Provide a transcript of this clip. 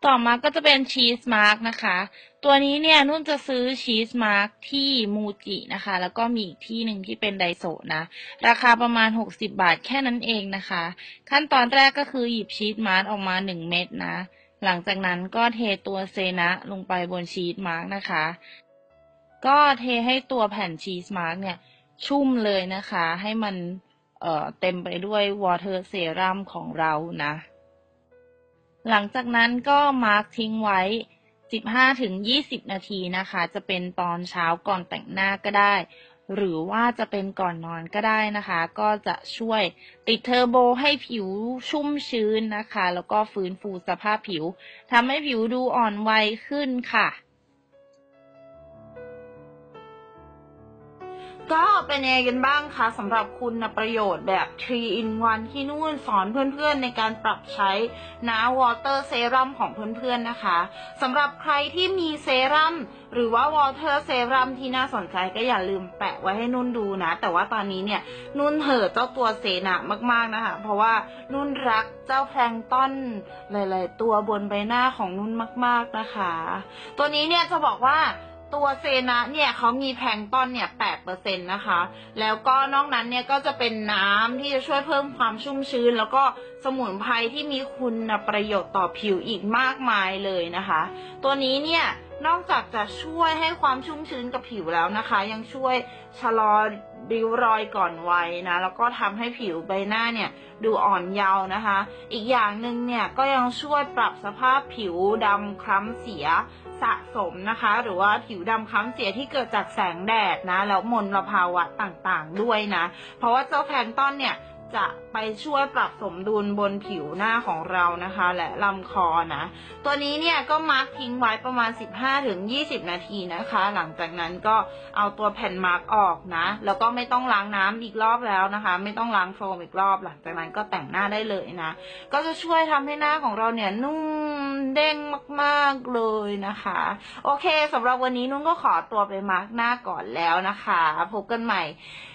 ต่อมาก็จะเป็นชีสมาร์กนะคะตัวนี้เนี่ยนุ่นจะซื้อชีสมาร์กที่มูจินะคะแล้วก็มีอีกที่หนึ่งที่เป็นไดโซะนะราคาประมาณ60 บาทแค่นั้นเองนะคะขั้นตอนแรกก็คือหยิบชีสมาร์กออกมา1 เม็ดนะหลังจากนั้นก็เทตัวเซนะลงไปบนชีสมาร์กนะคะก็เทให้ตัวแผ่นชีสมาร์กเนี่ยชุ่มเลยนะคะให้มันเต็มไปด้วยวอเตอร์เซรั่มของเรานะหลังจากนั้นก็มาร์กทิ้งไว้15 ถึง 20 นาทีนะคะจะเป็นตอนเช้าก่อนแต่งหน้าก็ได้หรือว่าจะเป็นก่อนนอนก็ได้นะคะก็จะช่วยติดเทอร์โบให้ผิวชุ่มชื้นนะคะแล้วก็ฟื้นฟูสภาพผิวทำให้ผิวดูอ่อนวัยขึ้นค่ะก็เป็นยังไงกันบ้างคะสำหรับคุณประโยชน์แบบ 3 in 1 ที่นุ่นสอนเพื่อนๆในการปรับใช้น้ำ Water Serum ของเพื่อนๆนะคะสำหรับใครที่มีเซรั่มหรือว่า Water Serum ที่น่าสนใจก็อย่าลืมแปะไว้ให้นุ่นดูนะแต่ว่าตอนนี้เนี่ยนุ่นเห่อเจ้าตัวเซนะมากๆนะคะเพราะว่านุ่นรักเจ้าแพลงก์ต้นหลายๆตัวบนใบหน้าของนุ่นมากๆนะคะตัวนี้เนี่ยจะบอกว่าตัวเซนะเนี่ยเขามีแพลงก์ต้นเนี่ย8%นะคะแล้วก็นอกนั้นเนี่ยก็จะเป็นน้ำที่จะช่วยเพิ่มความชุ่มชื้นแล้วก็สมุนไพรที่มีคุณประโยชน์ต่อผิวอีกมากมายเลยนะคะตัวนี้เนี่ยนอกจากจะช่วยให้ความชุ่มชื้นกับผิวแล้วนะคะยังช่วยชะลอริ้วรอยก่อนวัยนะแล้วก็ทำให้ผิวใบหน้าเนี่ยดูอ่อนเยาว์นะคะอีกอย่างหนึ่งเนี่ยก็ยังช่วยปรับสภาพผิวดำคล้ำเสียสะสมนะคะหรือว่าผิวดำคล้ำเสียที่เกิดจากแสงแดดนะแล้วมลภาวะต่างๆด้วยนะเพราะว่าเจ้าแพลงก์ต้นเนี่ยจะไปช่วยปรับสมดุลบนผิวหน้าของเรานะคะและลำคอนะตัวนี้เนี่ยก็มาร์กทิ้งไว้ประมาณ15 ถึง 20 นาทีนะคะหลังจากนั้นก็เอาตัวแผ่นมาร์กออกนะแล้วก็ไม่ต้องล้างน้ำอีกรอบแล้วนะคะไม่ต้องล้างโฟมอีกรอบหลังจากนั้นก็แต่งหน้าได้เลยนะก็จะช่วยทำให้หน้าของเราเนี่ยนุ่มเด้งมากๆเลยนะคะโอเคสำหรับวันนี้นุ่นก็ขอตัวไปมาร์กหน้าก่อนแล้วนะคะพบกันใหม่